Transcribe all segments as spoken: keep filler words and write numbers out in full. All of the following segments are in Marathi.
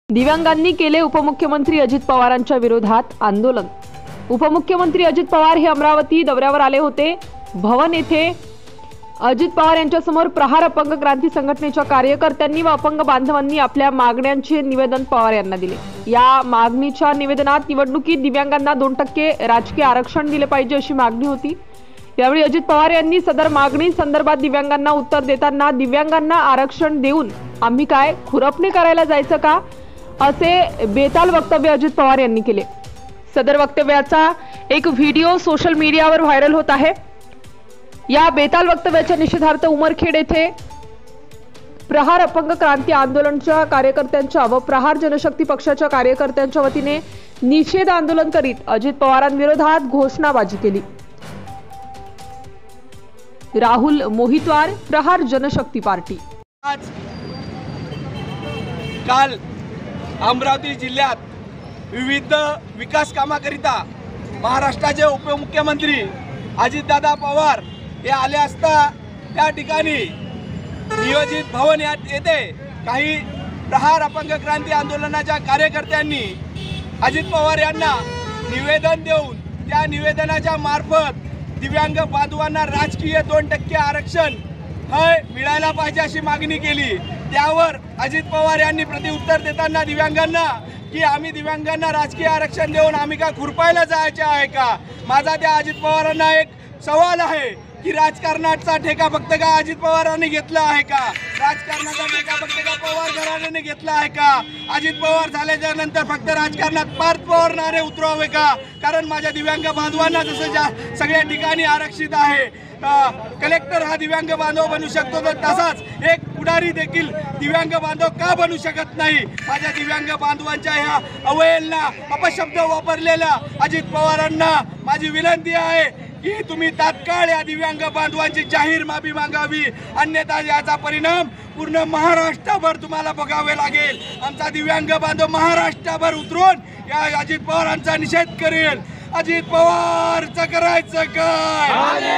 दिव्यांगांनी केले उपमुख्यमंत्री अजित पवारांच्या विरोधात आंदोलन। उपमुख्यमंत्री अजित पवार हे अमरावती दौऱ्यावर आले होते। भवन येथे अजित पवार यांच्या समोर प्रहार अपंग क्रांती संघटनेच्या कार्यकर्त्यांनी व अपंग बांधवांनी आपल्या मागण्यांचे निवेदन पवार यांना दिले। या मागणीच्या निवेदनात निवडणुकीत दिव्यांगांना दोन टक्के राजकीय आरक्षण दिले पाहिजे अशी मागणी होती। यावेळी अजित पवार यांनी सदर मागणी संदर्भात दिव्यांगांना उत्तर देताना दिव्यांगांना आरक्षण देऊन आम्ही काय खुरपणी करायला जायचं का असे बेताल वक्तव्य अजित पवार यांनी केले। सदर वक्तव्याचा एक व्हिडिओ सोशल मीडियावर व्हायरल होत आहे। या बेताल वक्तव्याच्या निषेधार्थ उमरखेड येथे प्रहार अपंग क्रांती आंदोलनाच्या कार्यकर्त्यांच्या व प्रहार जनशक्ती पक्षाच्या कार्यकर्त्यांच्या वतीने निषेध आंदोलन करीत अजित पवारांविरोधात घोषणाबाजी केली। राहुल मोहितवार, प्रहार जनशक्ती पार्टी। आज काल अमरावती जिल्ह्यात विविध विकास कामाकरिता महाराष्ट्राचे उपमुख्यमंत्री अजितदादा पवार हे आले असता त्या ठिकाणी नियोजित भवन येथे काही प्रहार अपंग क्रांती आंदोलनाच्या कार्यकर्त्यांनी अजित पवार यांना निवेदन देऊन त्या निवेदनाच्या मार्फत दिव्यांग बांधवांना राजकीय दोन टक्के आरक्षण हे मिळायला पाहिजे अशी मागणी केली। त्यावर अजित पवार यांनी प्रत्युत्तर देताना दिव्यांगांना की आम्ही दिव्यांगांना राजकीय आरक्षण देऊन आम्ही का खुरपायला जायचे आहे का। माझा त्या अजित पवारांना एक सवाल आहे की राजकारणाचा ठेका फक्त का अजित पवारांनी घेतला आहे का, राजकारणाचा ठेका फक्त का पवार घराण्याने घेतला आहे का, अजित पवार झाल्याच्या नंतर फक्त राजकारणात पार्थ पवार नारे उतरवावे का। कारण माझ्या दिव्यांग बांधवांना जसं सगळ्या ठिकाणी आरक्षित आहे, कलेक्टर हा दिव्यांग बांधव बनू शकतो तर तसाच एक पुढारी देखील दिव्यांग बांधव का बनू शकत नाही। माझ्या दिव्यांग बांधवांच्या ह्या अवहेलना अपशब्द वापरलेल्या अजित पवारांना माझी विनंती आहे की तुम्ही तात्काळ या दिव्यांग बांधवांची जाहीर माफी मागावी, अन्यथा याचा परिणाम पूर्ण महाराष्ट्रभर तुम्हाला बघावे लागेल। आमचा दिव्यांग बांधव महाराष्ट्रभर उतरून या अजित पवारांचा निषेध करेल। अजित पवारचं करायचं काय,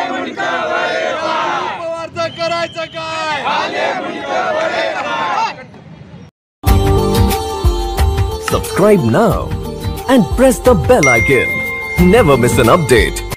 पवारचं करायचं काय। Subscribe now and press the bell icon. Never miss an update.